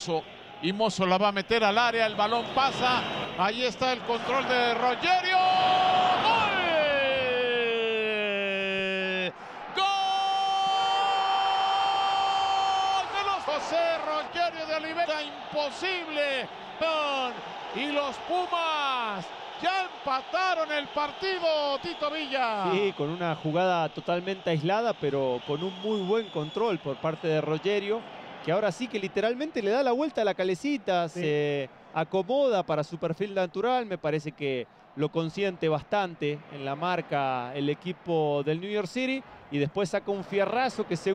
Y Mozo la va a meter al área, el balón pasa, ahí está el control de Rogerio. ¡Gol! ¡Gol de los José Rogerio de Oliveira! Imposible. Y los Pumas ya empataron el partido, Tito Villa. Sí, con una jugada totalmente aislada, pero con un muy buen control por parte de Rogerio, que ahora sí que literalmente le da la vuelta a la calecita, sí. Se acomoda para su perfil natural, me parece que lo consiente bastante en la marca el equipo del New York City, y después saca un fierrazo que se